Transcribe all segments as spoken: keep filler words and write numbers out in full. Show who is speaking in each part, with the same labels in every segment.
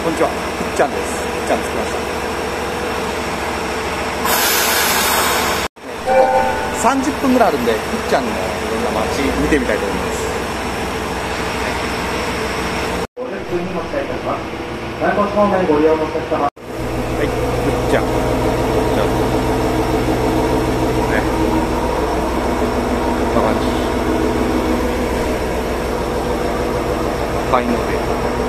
Speaker 1: こんにちは、くっちゃんです。くっちゃん着きました。ちょっとさんじゅっぷんぐらいあるんで、くっちゃんのいろんな街見てみたいと思います。ごじゅっぷんにお伝えいたします。南越方面ご利用のお客様。はい、くっちゃん。くっちゃん。ね。こんな感じ。赤いので。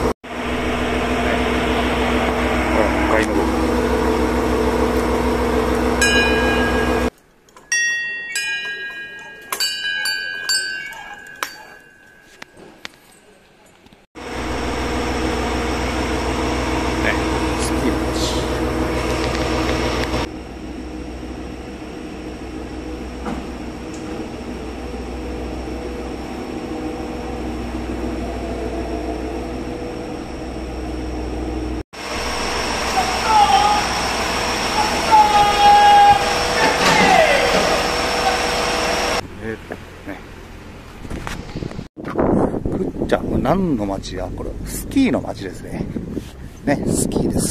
Speaker 1: じゃあ何の街やこれスキーの街ですね。ね、スキーです。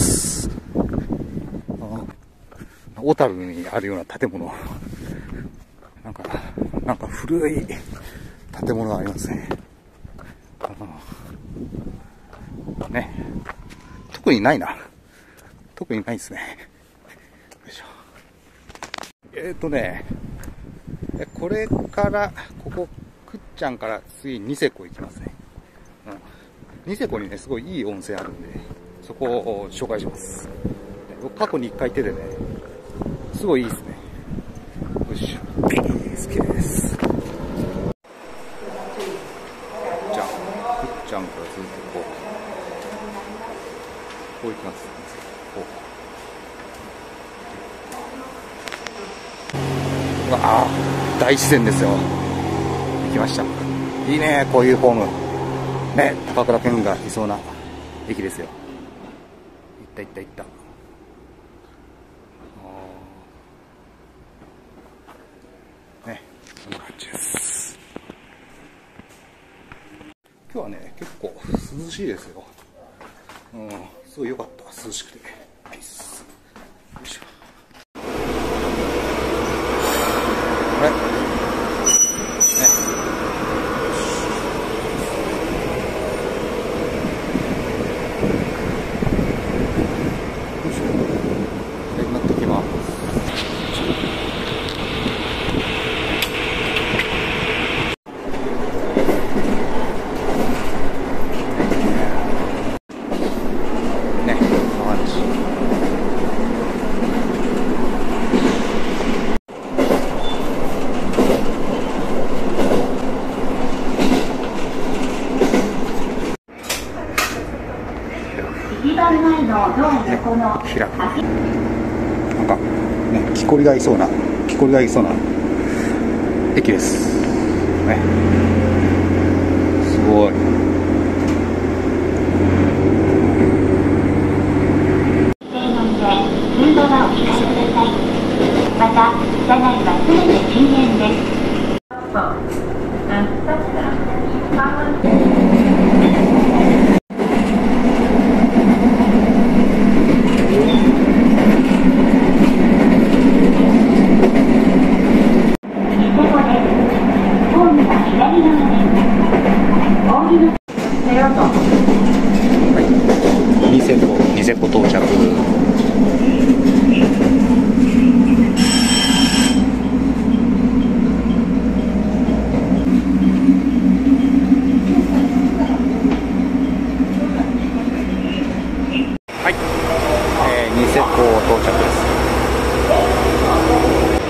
Speaker 1: 小樽にあるような建物、なんかなんか古い建物がありますね。ね、特にないな。特にないですね。よいしょ。えっとね、これからここくっちゃんから次ニセコ行きますね。ニセコにね、すごいいい温泉あるんで、そこを紹介します。僕過去にいっかい行っててね、すごいいいですね。よいしょ。好きです。くっちゃん、くっちゃんからずっとこう、こう行きます。こう。うわあ、大自然ですよ。行きました。いいね、こういうホーム。ね、高倉健がいそうな駅ですよ。行った行った行った。ね、こんな感じです。今日はね、結構涼しいですよ。うん、すごい良かった。涼しくて。ナイス。よいしょ。あれ？ね。開く。なんかね、木こりがいそうな、木こりがいそうな駅です。ね、すごい。また、車内はすべて禁煙です。ニセコ、ニセコ到着。はい、えー、ニセコ到着です。